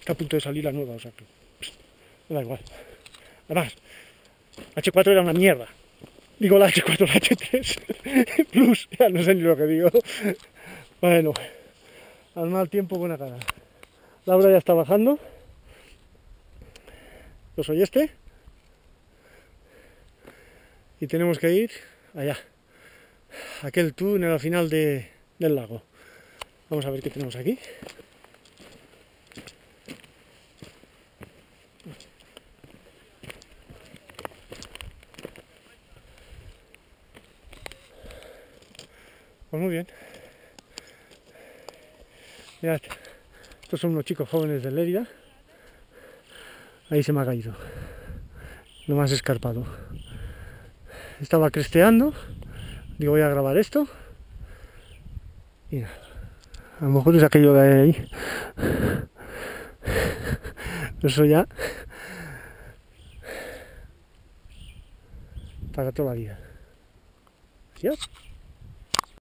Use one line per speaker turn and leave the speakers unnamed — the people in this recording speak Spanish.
Está a punto de salir la nueva, o sea que me da igual. Además, la H4 era una mierda. Digo la H4, la H3 Plus, ya no sé ni lo que digo. Bueno, al mal tiempo, buena cara. Laura ya está bajando. Yo soy este. Y tenemos que ir allá. Aquel túnel al final del lago. Vamos a ver qué tenemos aquí. Pues muy bien. Mirad, estos son unos chicos jóvenes de Lérida. Ahí se me ha caído. Lo más escarpado. Estaba cresteando. Digo, voy a grabar esto. Y nada. A lo mejor es aquello de ahí. Eso ya. Para toda la vida. ¿Ya?